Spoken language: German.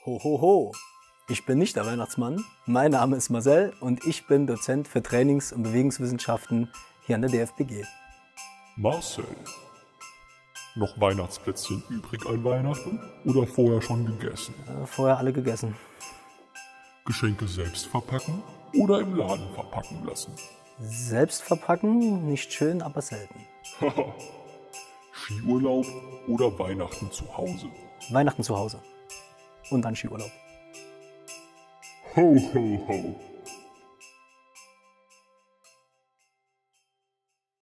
Ho, ho, ho! Ich bin nicht der Weihnachtsmann. Mein Name ist Marcel und ich bin Dozent für Trainings- und Bewegungswissenschaften hier an der DFBG. Marcel, noch Weihnachtsplätzchen übrig an Weihnachten oder vorher schon gegessen? Vorher alle gegessen. Geschenke selbst verpacken oder im Laden verpacken lassen? Selbst verpacken, nicht schön, aber selten. Haha, Skiurlaub oder Weihnachten zu Hause? Weihnachten zu Hause. Und dann Skiurlaub. Ho, ho, ho.